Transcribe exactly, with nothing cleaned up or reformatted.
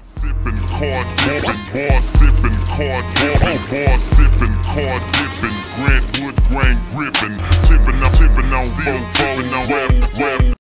Sippin', card dippin', bar sippin', card dippin', bar sippin', card dippin', Grant Wood grain grippin', tippin' out, tippin' out, still tippin' out, rap, rap.